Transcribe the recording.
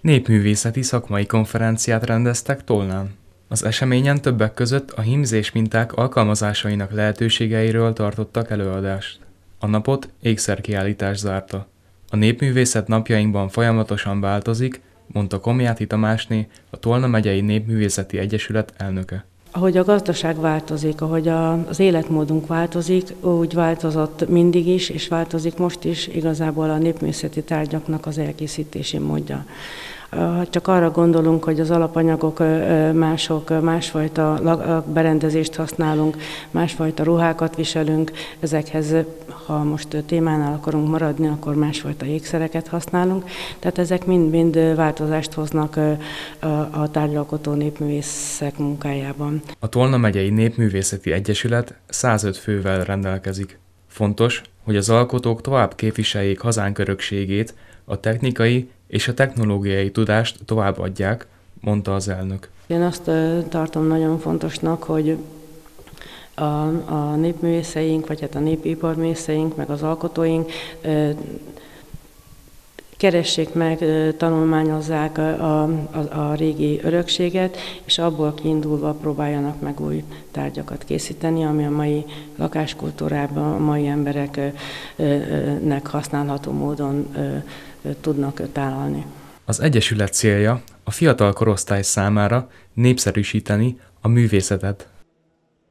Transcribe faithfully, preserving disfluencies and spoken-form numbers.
Népművészeti szakmai konferenciát rendeztek Tolnán. Az eseményen többek között a hímzés minták alkalmazásainak lehetőségeiről tartottak előadást. A napot ékszerkiállítás zárta. A népművészet napjainkban folyamatosan változik, mondta Komjáti Tamásné, a Tolna megyei Népművészeti Egyesület elnöke. Ahogy a gazdaság változik, ahogy a, az életmódunk változik, úgy változott mindig is, és változik most is igazából a népművészeti tárgyaknak az elkészítési módja. Csak arra gondolunk, hogy az alapanyagok mások, másfajta berendezést használunk, másfajta ruhákat viselünk, ezekhez, ha most témánál akarunk maradni, akkor másfajta ékszereket használunk. Tehát ezek mind-mind változást hoznak a tárgyalkotó népművészek munkájában. A Tolna megyei Népművészeti Egyesület százöt fővel rendelkezik. Fontos, hogy az alkotók tovább képviseljék hazánk örökségét, a technikai és a technológiai tudást továbbadják, mondta az elnök. Én azt tartom nagyon fontosnak, hogy a, a népművészeink, vagy hát a népiparművészeink, meg az alkotóink keressék meg, tanulmányozzák a, a, a régi örökséget, és abból kiindulva próbáljanak meg új tárgyakat készíteni, ami a mai lakáskultúrában a mai embereknek használható módon tudnak tálalni. Az Egyesület célja a fiatal korosztály számára népszerűsíteni a művészetet.